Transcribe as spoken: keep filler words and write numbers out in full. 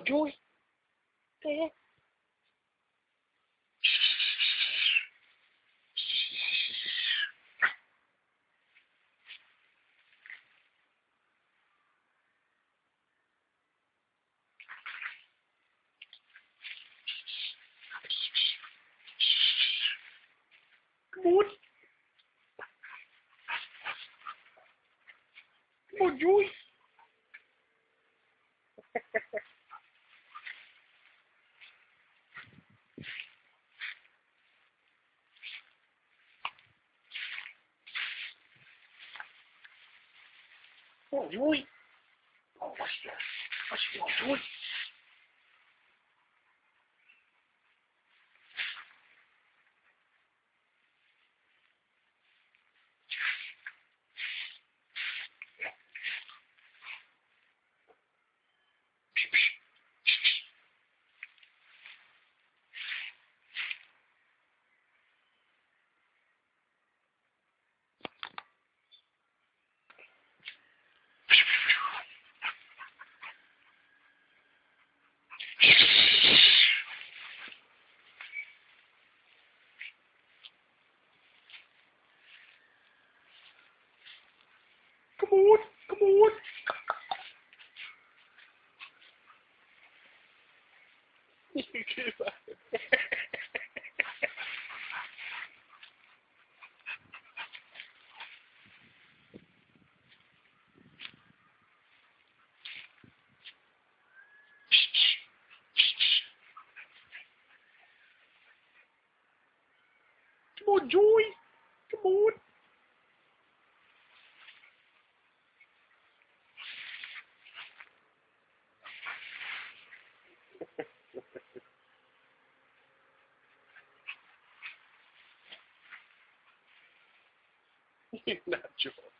on, Joy. There. Come on. Come on, Joy. Come on, Joy. Oh, what's that? What's that, Joy? Come on, come on. You give up. Come on, Joy. Come on. You're not Joy.